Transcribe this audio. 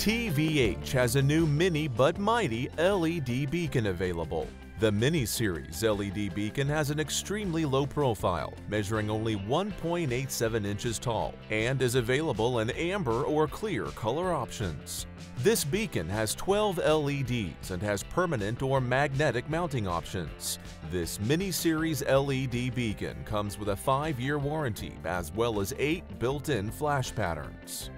TVH has a new mini but mighty LED beacon available. The Mini Series LED beacon has an extremely low profile, measuring only 1.87 inches tall, and is available in amber or clear color options. This beacon has 12 LEDs and has permanent or magnetic mounting options. This Mini Series LED beacon comes with a 5-year warranty as well as 8 built-in flash patterns.